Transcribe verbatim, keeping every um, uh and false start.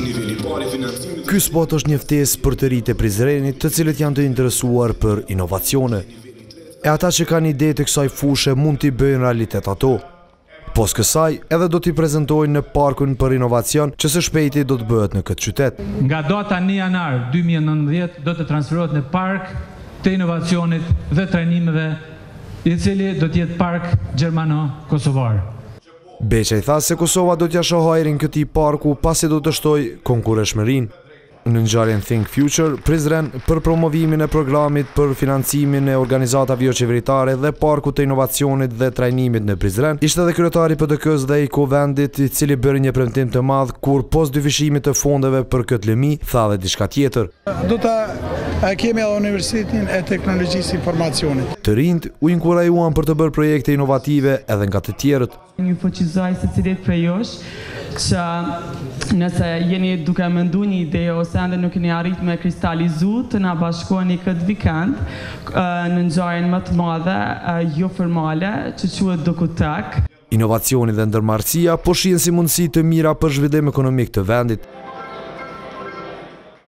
Ky spot është një ftesë për të rinjtë e Prizrenit, të cilët janë të interesuar për inovacione. E ata që kanë ide të kësaj fushë mund t'i bëjnë realitet ato. Pos kësaj, edhe do t'i prezentojnë në parkun për inovacion që së shpejti do të bëhet në këtë qytet. Nga data një janar dy mijë e nëntëdhjetë do të transferohet në park të inovacionit dhe trajnimeve, i cili do t'jetë park gjermano-kosovar. Beqaj tha se Kosova do t'ja shohë ajrin këtij parku pasi do të shtoj konkurreshmërinë. Në ngjarjen Think Future, Prizren për promovimin e programit për financimin e organizatave jo qeveritare dhe parkut të inovacionit dhe trajnimit në Prizren, ishte edhe kryetari P D K-s dhe i Kovendit, i cili bëri një premtim të madh kur pas dyfishimit të fondeve për këtë lëmi, tha dhe diçka tjetër. Do ta kemi edhe Universitetin e Teknologjisë Informacionit. Të rinjt u inkurajuan për të bërë projekte inovative edhe nga të tjerët. Ju fuqizoj se cilit prej jush që nëse jeni duke mendu një ide ose ende nuk keni arrit me kristalizu, të na bashkoheni këtë vikend në ngjarjen më të madhe jo formale që quhet Dokutek. Inovacioni dhe ndërmarrësia po shihen si mundësi të mira për zhvillim ekonomik të vendit.